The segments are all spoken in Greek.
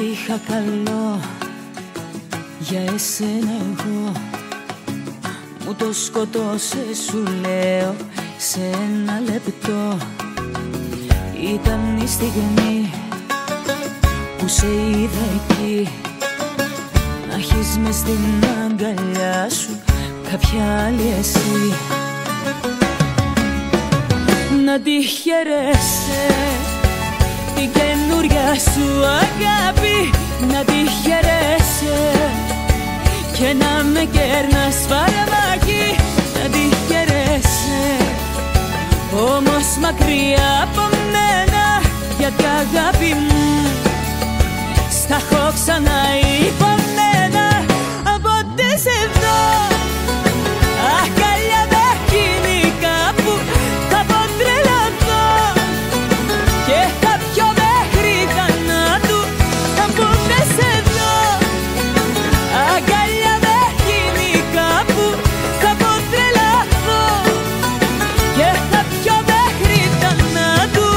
είχα καλό για εσένα εγώ, μου το σκοτώσες σου λέω σε ένα λεπτό. Ήταν η στιγμή που σε είδα εκεί, να έχεις μες στην αγκαλιά σου κάποια άλλη εσύ. Να τη χαιρέσαι την καινούρια σου αγάπη, να τη χαιρέσαι και να με κέρνας φαρμάκι. Να τη χαιρέσαι όμως μακριά από μένα, γιατί αγάπη μου στα έχω ξανά υπομένα. Από ό,τι σε δω αγκαλιά με εκείνη κάπου θα πω τρελαθώ και θα πιω μέχρι θανάτου. Από ό,τι σε δω αγκαλιά με εκείνη κάπου θα πω τρελαθώ και θα πιω μέχρι θανάτου.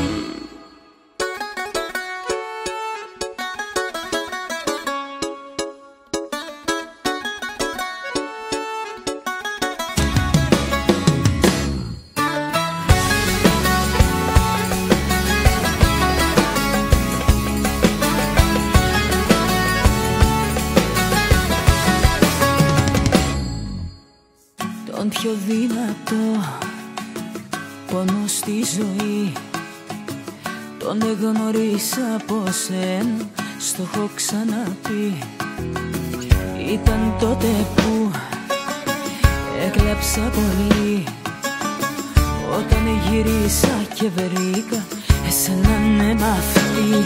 Τον πιο δυνατό πόνο στη ζωή τον εγνωρίσα από σένα, στο έχω ξαναπεί. Ήταν τότε που έκλαψα πολύ, όταν γυρίσα και βρήκα εσένα ναι μ' αυτή.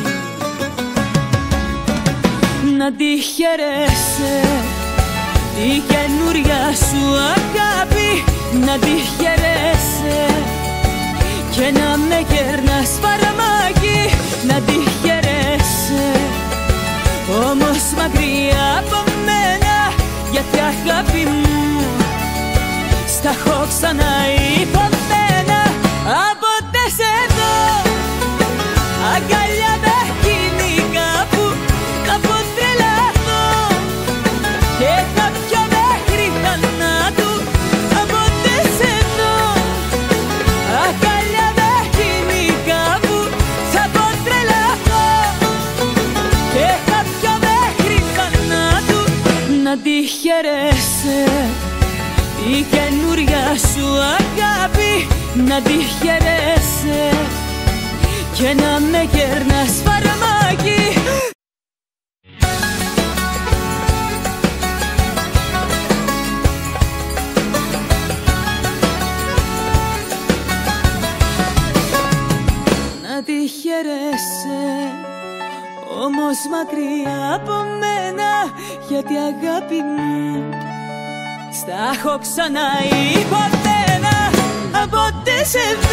Να τη χαιρέσαι η καινούρια σου αγάπη, να τη χαιρέσαι και να με κέρνας φαρμάκι. Να τη χαιρέσαι όμως μακριά από μένα, γιατί αγάπη μου στα έχω ξανά υπομένα. Από τε σε δω αγκαλιά με εκείνη κάπου θα πω τρελαθώ και θα πιω μέχρι θανάτου. Από τε σε δω αγκαλιά με εκείνη κάπου θα πω τρελαθώ και θα πιω μέχρι θανάτου. Να τη χαιρέσαι η καινούρια σου αγάπη, να τη χαιρέσαι και να με κέρνας φαρμάκι. Να τη χαιρέσαι όμως μακριά από μένα, γιατί αγάπη μου στα έχω ξανά υπομένα. Από τε σε